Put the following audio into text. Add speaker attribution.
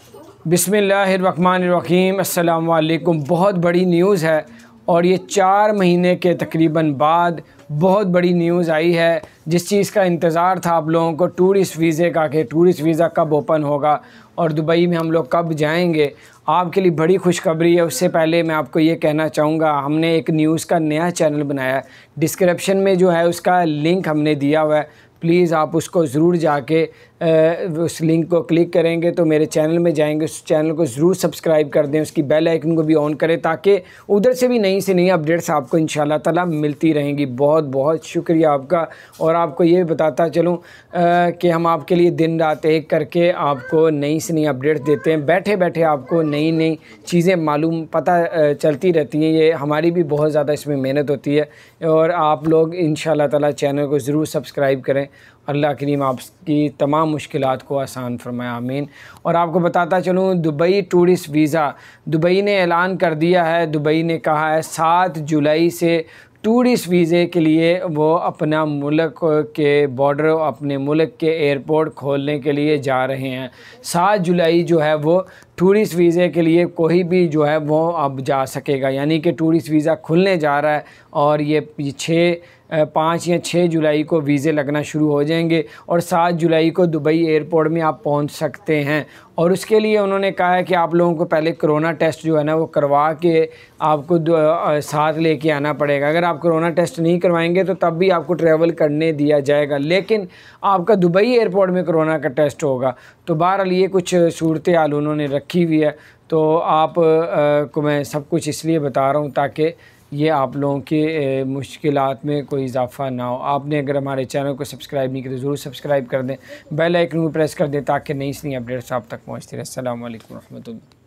Speaker 1: बिस्मिल्लाहिर्रहमानिर्रहीम। अस्सलाम वालेकुम। बहुत बड़ी न्यूज़ है और ये 4 महीने के तकरीबन बाद बहुत बड़ी न्यूज़ आई है, जिस चीज़ का इंतज़ार था आप लोगों को, टूरिस्ट वीज़े का, कि टूरिस्ट वीज़ा कब ओपन होगा और दुबई में हम लोग कब जाएंगे। आपके लिए बड़ी खुशखबरी है। उससे पहले मैं आपको ये कहना चाहूँगा, हमने एक न्यूज़ का नया चैनल बनाया है। डिस्क्रिप्शन में जो है उसका लिंक हमने दिया हुआ है, प्लीज़ आप उसको ज़रूर जाके उस लिंक को क्लिक करेंगे तो मेरे चैनल में जाएंगे। उस चैनल को ज़रूर सब्सक्राइब कर दें, उसकी बेल आइकन को भी ऑन करें ताकि उधर से भी नई से नई अपडेट्स आपको इंशाल्लाह ताला मिलती रहेंगी। बहुत बहुत शुक्रिया आपका। और आपको ये बताता चलूँ कि हम आपके लिए दिन रात एक करके आपको नई से नई अपडेट्स देते हैं। बैठे बैठे आपको नई नई चीज़ें मालूम पता चलती रहती हैं। ये हमारी भी बहुत ज़्यादा इसमें मेहनत होती है और आप लोग इंशाल्लाह ताला चैनल को ज़रूर सब्सक्राइब करें। अल्लाह करीम आपकी तमाम मुश्किलात को आसान फरमाए, आमीन। और आपको बताता चलूँ, दुबई टूरिस्ट वीज़ा, दुबई ने ऐलान कर दिया है। दुबई ने कहा है 7 जुलाई से टूरिस्ट वीज़े के लिए वो अपना मुल्क के बॉर्डर, अपने मुल्क के एयरपोर्ट खोलने के लिए जा रहे हैं। 7 जुलाई जो है वो टूरिस्ट वीज़े के लिए कोई भी जो है वो अब जा सकेगा, यानी कि टूरिस्ट वीज़ा खुलने जा रहा है और ये 5 या 6 जुलाई को वीज़े लगना शुरू हो जाएंगे और 7 जुलाई को दुबई एयरपोर्ट में आप पहुंच सकते हैं। और उसके लिए उन्होंने कहा है कि आप लोगों को पहले कोरोना टेस्ट जो है ना वो करवा के आपको साथ लेके आना पड़ेगा। अगर आप कोरोना टेस्ट नहीं करवाएंगे तो तब भी आपको ट्रैवल करने दिया जाएगा, लेकिन आपका दुबई एयरपोर्ट में कोरोना का टेस्ट होगा। तो बहरहाल ये कुछ सूरत हाल उन्होंने रखी हुई है। तो आप को मैं सब कुछ इसलिए बता रहा हूँ ताकि ये आप लोगों के मुश्किलात में कोई इजाफ़ा ना हो। आपने अगर हमारे चैनल को सब्सक्राइब नहीं किया तो ज़रूर सब्सक्राइब कर दें, बेल आइकन को प्रेस कर दें ताकि नई से नई अपडेट्स आप तक पहुँचती रहे। अस्सलाम वालेकुम रहमतुल्लाह।